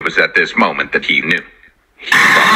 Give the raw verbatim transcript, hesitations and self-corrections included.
was at this moment that he knew. He